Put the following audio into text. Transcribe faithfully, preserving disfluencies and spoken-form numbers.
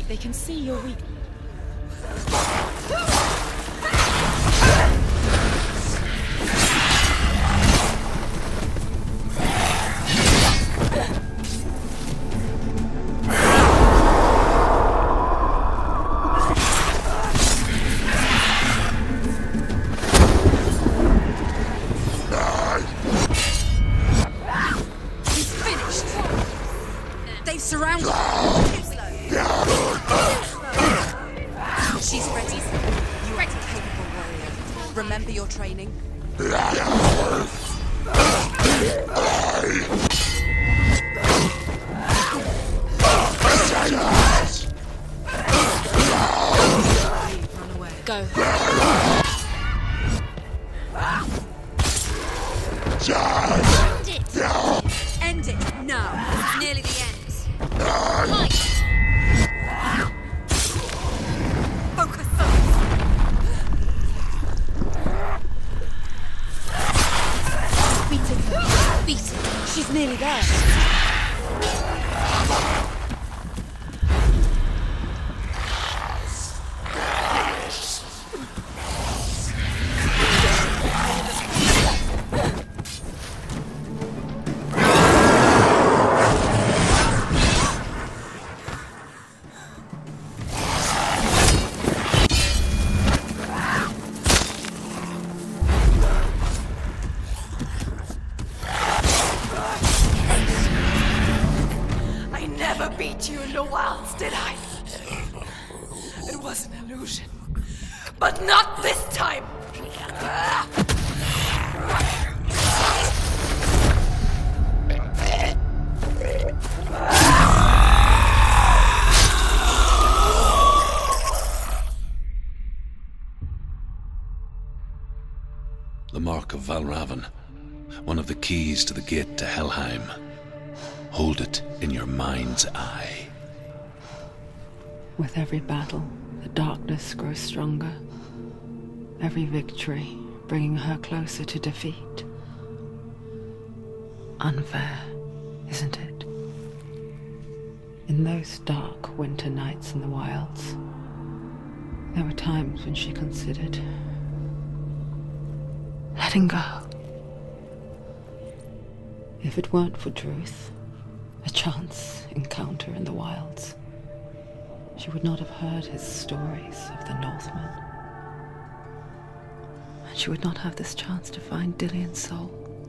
They can see you're weak. Remember your training. Go. End it! End it now. It's nearly the end. Fight! Focus. Beat it. Beat it. She's nearly there. Beat you in the wilds, did I? It was an illusion. But not this time! The Mark of Valravn, one of the keys to the gate to Helheim. Hold it in your mind's eye. With every battle, the darkness grows stronger. Every victory bringing her closer to defeat. Unfair, isn't it? In those dark winter nights in the wilds, there were times when she considered letting go. If it weren't for Druth, a chance encounter in the wilds, she would not have heard his stories of the Northmen. And she would not have this chance to find Dillion's soul.